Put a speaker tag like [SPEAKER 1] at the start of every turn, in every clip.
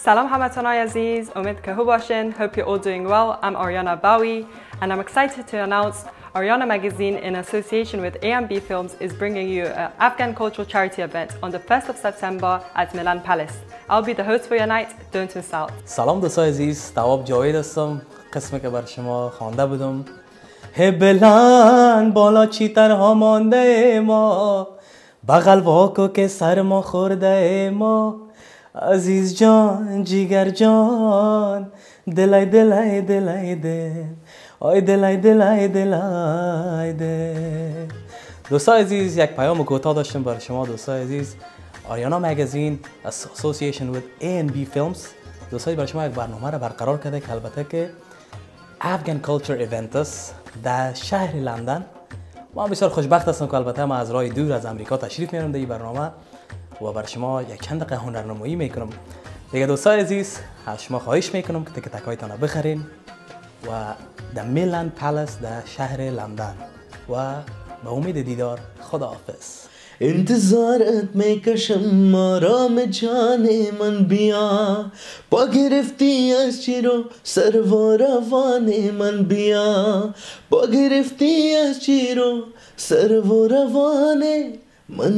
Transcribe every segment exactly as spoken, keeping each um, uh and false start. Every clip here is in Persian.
[SPEAKER 1] Salam hammatanay aziz, umid ke hubashin. Hope you're all doing well. I'm Ariana Abawe, and I'm excited to announce Ariana Magazine, in association with A and B Films, is bringing you an Afghan cultural charity event on the first of September at Milan Palace. I'll be the host for your night. Don't miss out.
[SPEAKER 2] Salam دوستای عزیز، تواب جاوید هستم. قسمی که بر شما خوانده بودم. هبلان بالا چیترها مانده ما، بغل واکو که سر ما خورده ما. عزیز جان جیگر جان، دلای دلای دلای دل، آی دلای دلای دلای دل. دوستای عزیز، یک پیام کوتاه داشتم برای شما دوستای عزیز. آریانا مگزین association with A and B Films دوستای برای شما یک برنامه را برقرار کرده که البته که Afghan Culture Event است در شهر لندن. ما بسیار خوشبخت هستم که البته ما از راه دور از امریکا تشریف میارم در این برنامه و برای شما یک چند دقیقه هنرنمایی میکنم. دیگه دوستای عزیز، از شما خواهش میکنم که تیکت هایتان را بخرین و در میلان پالاس در شهر لندن و به امید دیدار. خداحافظ.
[SPEAKER 3] انتظارت میکشم آرام جان من بیا، با گرفتی از چی رو سر و روان من بیا، با گرفتی از چی رو سر و روان من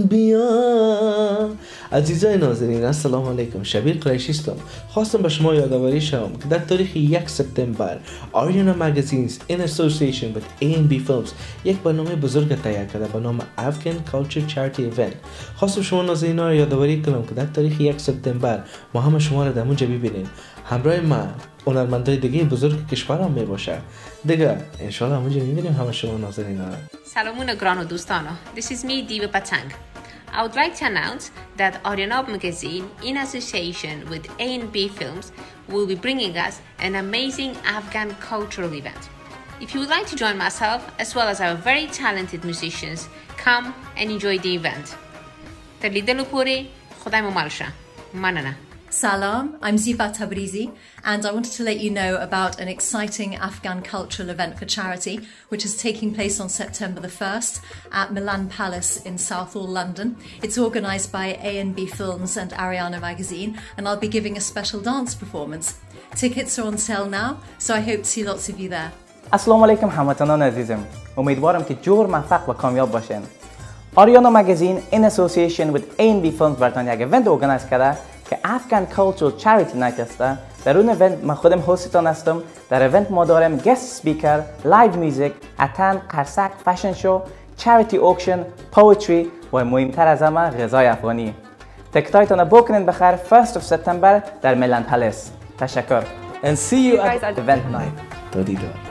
[SPEAKER 3] بیا. عزیزای ناظرین السلام علیکم، شبیر قریشی هستم. خواستم به شما یادآوری شوم که در تاریخ یک سپتامبر Ariana Magazines in association with A and B Films یک برنامه بزرگ تهیه کرده به نام Afghan Culture Charity Event. خواستم شما ناظرین را یادآوری کنم که در تاریخ یک سپتامبر ما همه شما را در اونجا ببینیم. همراه ما هنرمندای دیگه بزرگ کشور هم می باشه. دیگه انشالله اونجا میبینیم همه شما ناظرین ها.
[SPEAKER 4] Salamuna grano dostano. This is me, Diva Patang. I would like to announce that Ariana Magazine, in association with A and B Films, will be bringing us an amazing Afghan cultural event. If you would like to join myself, as well as our very talented musicians, come and enjoy the event. Tadlidalu puri, khuday mumalsha. Manana.
[SPEAKER 5] Salam, I'm Ziva Tabrizi, and I wanted to let you know about an exciting Afghan cultural event for charity, which is taking place on September the first at Milan Palace in Southall, London. It's organised by A and B Films and Ariana Magazine, and I'll be giving a special dance performance. Tickets are on sale now, so I hope to see lots of you there.
[SPEAKER 6] Assalamu alaikum hamwatanan azizim. امیدوارم که جور موفق و کامیاب باشین. Ariana Magazine in association with A and B Films براتون یک ایونت organize کرده که Afghan Cultural Charity Night است. در اون ایونت من خودم هستتان هستم. در ایونت ما داریم guest speaker, live music, اتن، قرصک، fashion show, charity auction, poetry و مهمتر از همه غذای افغانی. تیکتایتون رو بکنین بخیر first of September در میلان پالاس. تشکر.
[SPEAKER 2] And see you at the event night.
[SPEAKER 3] تا دیدار.